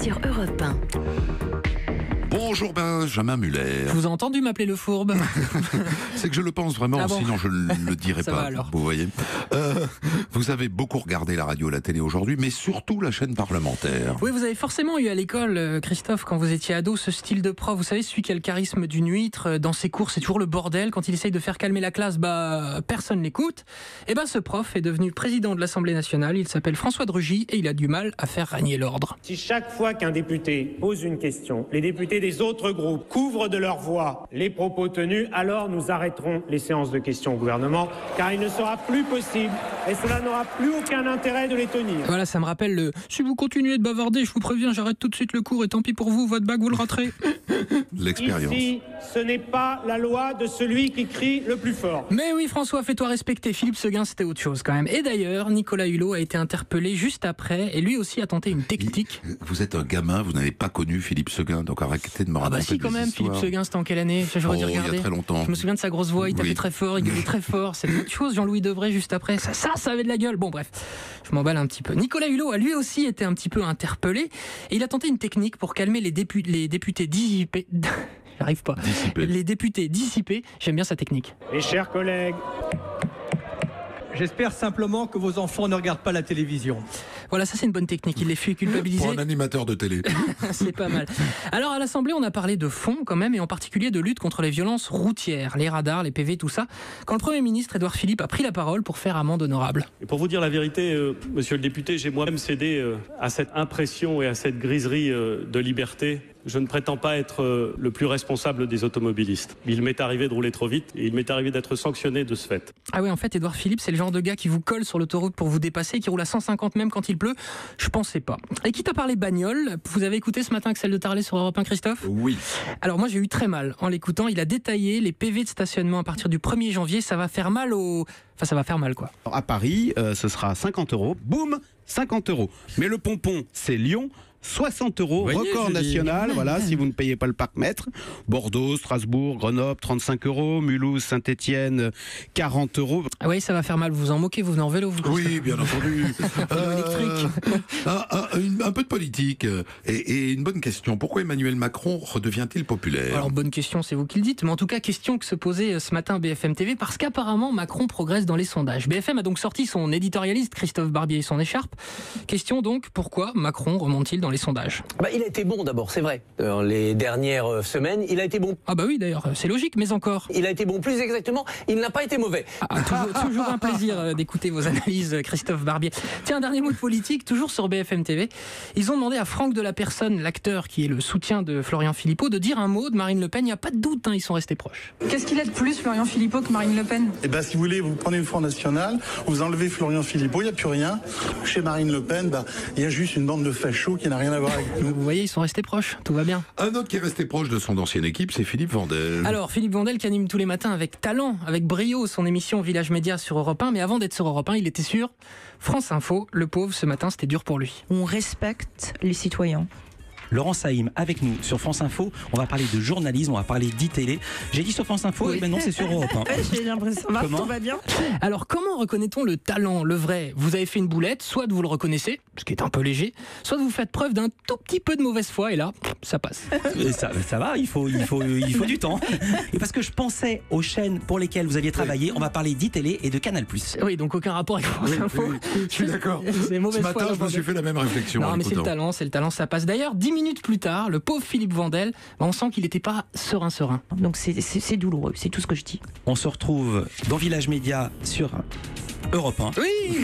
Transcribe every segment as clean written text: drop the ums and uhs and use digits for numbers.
sur Europe 1. Bonjour Benjamin Muller. Je vous ai entendu m'appeler le fourbe. C'est que je le pense vraiment, Ah bon, sinon je ne le dirais ça pas. va alors. Vous voyez. Vous avez beaucoup regardé la radio et la télé aujourd'hui, mais surtout la chaîne parlementaire. Oui, vous avez forcément eu à l'école, Christophe, quand vous étiez ado, ce style de prof. Vous savez, celui qui a le charisme d'une huître. Dans ses cours, c'est toujours le bordel. Quand il essaye de faire calmer la classe, personne l'écoute. Et ce prof est devenu président de l'Assemblée nationale. Il s'appelle François de Rugy et il a du mal à faire régner l'ordre. Si chaque fois qu'un député pose une question, les députés des autres groupes couvrent de leur voix les propos tenus, alors nous arrêterons les séances de questions au gouvernement, car il ne sera plus possible et cela n'aura plus aucun intérêt de les tenir. Voilà, ça me rappelle le « Si vous continuez de bavarder, je vous préviens, j'arrête tout de suite le cours et tant pis pour vous, votre bac vous le raterez. » L'expérience. Ici, ce n'est pas la loi de celui qui crie le plus fort. Mais oui, François, fais-toi respecter. Philippe Séguin, c'était autre chose quand même. Et d'ailleurs, Nicolas Hulot a été interpellé juste après et lui aussi a tenté une technique. Vous êtes un gamin, vous n'avez pas connu Philippe Séguin, donc arrêtez de me raconter Si, quand des même, histoires. Philippe Séguin, c'était en quelle année? J'aurais dû regarder. Il y a très longtemps. Je me souviens de sa grosse voix, il tapait très fort, il gueulait très fort. C'est autre chose, Jean-Louis Debré juste après. Ça avait de la gueule. Bon, bref, je m'emballe un petit peu. Nicolas Hulot a lui aussi été un petit peu interpellé et il a tenté une technique pour calmer les députés dissipés. J'arrive pas. Les députés dissipés. J'aime bien sa technique. Mes chers collègues, j'espère simplement que vos enfants ne regardent pas la télévision. Voilà, ça c'est une bonne technique. Il les fait culpabiliser. Pour un animateur de télé. C'est pas mal. Alors à l'Assemblée, on a parlé de fond quand même, et en particulier de lutte contre les violences routières, les radars, les PV, tout ça. Quand le Premier ministre Édouard Philippe a pris la parole pour faire amende honorable. Et pour vous dire la vérité, monsieur le député, j'ai moi-même cédé à cette impression et à cette griserie de liberté. Je ne prétends pas être le plus responsable des automobilistes. Il m'est arrivé de rouler trop vite et il m'est arrivé d'être sanctionné de ce fait. Ah oui, en fait, Édouard Philippe, c'est le genre de gars qui vous colle sur l'autoroute pour vous dépasser, qui roule à 150 même quand il pleut. Je pensais pas. Et quitte à parler bagnole, vous avez écouté ce matin Axel de Tarlet sur Europe 1, Christophe ? Oui. Alors moi, j'ai eu très mal en l'écoutant. Il a détaillé les PV de stationnement à partir du 1er janvier. Ça va faire mal Enfin, ça va faire mal, quoi. À Paris, ce sera 50 €. Boum, 50 €. Mais le pompon, c'est Lyon. 60 €, record national, voilà, si vous ne payez pas le parc-mètre. Bordeaux, Strasbourg, Grenoble, 35 €. Mulhouse, Saint-Etienne, 40 €. Ah oui, ça va faire mal. Vous en moquez, vous venez en vélo, vous. Oui, bien entendu. Électrique. Un peu de politique et une bonne question. Pourquoi Emmanuel Macron redevient-il populaire? Alors, bonne question, c'est vous qui le dites. Mais en tout cas, question que se posait ce matin BFM TV, parce qu'apparemment, Macron progresse dans les sondages. BFM a donc sorti son éditorialiste, Christophe Barbier, et son écharpe. Question donc, pourquoi Macron remonte-t-il dans les sondages? Il a été bon d'abord, c'est vrai. Dans les dernières semaines, il a été bon. Ah bah oui, d'ailleurs, c'est logique, mais encore. Il a été bon, plus exactement, il n'a pas été mauvais. Toujours un plaisir d'écouter vos analyses, Christophe Barbier. Tiens, un dernier mot de politique, toujours sur BFM TV. Ils ont demandé à Franck Delapersonne, l'acteur qui est le soutien de Florian Philippot, de dire un mot de Marine Le Pen. Il n'y a pas de doute, ils sont restés proches. Qu'est-ce qu'il a de plus, Florian Philippot, que Marine Le Pen? Si vous voulez, vous prenez le Front National, vous enlevez Florian Philippot, il n'y a plus rien. Chez Marine Le Pen, il y a juste une bande de fachos qui n'a rien à voir avec nous. Vous voyez, ils sont restés proches, tout va bien. Un autre qui est resté proche de son ancienne équipe, c'est Philippe Vandel. Alors, Philippe Vandel qui anime tous les matins avec talent, avec brio, son émission Village Média sur Europe 1. Mais avant d'être sur Europe 1, il était sur France Info. Le pauvre, ce matin, c'était dur pour lui. On respecte les citoyens. Laurent Saïm avec nous sur France Info. On va parler de journalisme, on va parler d'e-télé. J'ai dit sur France Info, et maintenant c'est sur Europe 1. J'ai l'impression que tout va bien. Alors, comment reconnaît-on le talent, le vrai? Vous avez fait une boulette, soit vous le reconnaissez, ce qui est un peu léger, soit vous faites preuve d'un tout petit peu de mauvaise foi, et là, ça passe. Et ça va, il faut du temps. Et parce que je pensais aux chaînes pour lesquelles vous aviez travaillé, on va parler d'e-télé et de Canal+. Oui, donc aucun rapport avec France Info. Je suis d'accord. C'est mauvaise Ce foi. matin, je me suis fait la même réflexion. Non, mais c'est le talent, ça passe. D'ailleurs, 10 minutes plus tard, le pauvre Philippe Vandel, on sent qu'il n'était pas serein. Donc c'est douloureux, c'est tout ce que je dis. On se retrouve dans Village Média sur Europe 1. Oui.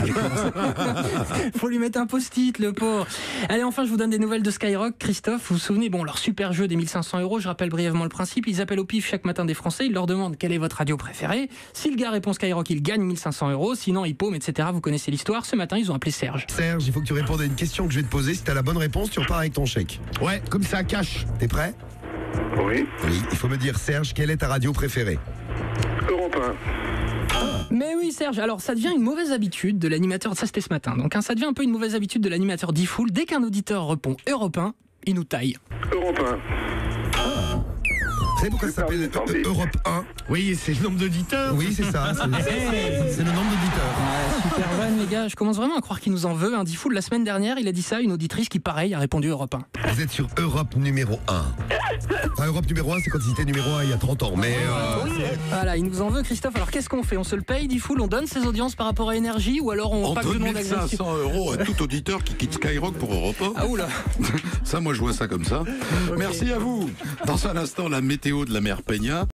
Faut lui mettre un post-it, le pauvre. Allez, enfin, je vous donne des nouvelles de Skyrock. Christophe, vous vous souvenez, leur super jeu des 1500 €, je rappelle brièvement le principe. Ils appellent au pif chaque matin des Français, ils leur demandent quelle est votre radio préférée. Si le gars répond Skyrock, il gagne 1500 €, sinon il paume, etc. Vous connaissez l'histoire. Ce matin, ils ont appelé Serge. Serge, il faut que tu répondes à une question que je vais te poser. Si t'as la bonne réponse, tu repars avec ton chèque. Ouais, comme ça, cash. T'es prêt? Oui. Oui, il faut me dire, Serge, quelle est ta radio préférée? Europe 1. Mais oui, Serge, alors ça devient une mauvaise habitude de l'animateur, ça c'était ce matin, donc ça devient un peu une mauvaise habitude de l'animateur d'e-Fool. Dès qu'un auditeur répond Europe 1, il nous taille. Europe 1. Vous savez pourquoi ça s'appelle Europe 1? Oui, c'est le nombre d'auditeurs. Oui, c'est ça. C'est le nombre d'auditeurs. Ouais, super van, les gars. Je commence vraiment à croire qu'il nous en veut. Un Diffoul, la semaine dernière, il a dit ça à une auditrice qui, pareil, a répondu Europe 1. Vous êtes sur Europe numéro 1. Enfin, Europe numéro 1, c'est quand il était numéro 1 il y a 30 ans. Mais Voilà, il nous en veut, Christophe. Alors qu'est-ce qu'on fait? On se le paye, Diffoul? On donne ses audiences par rapport à Énergie? Ou alors on pack de donne nom 1500 € à tout auditeur qui quitte Skyrock pour Europe 1. Ah oula. Ça, moi, je vois ça comme ça. Merci à vous. Dans un instant, la météo de la mer Peña.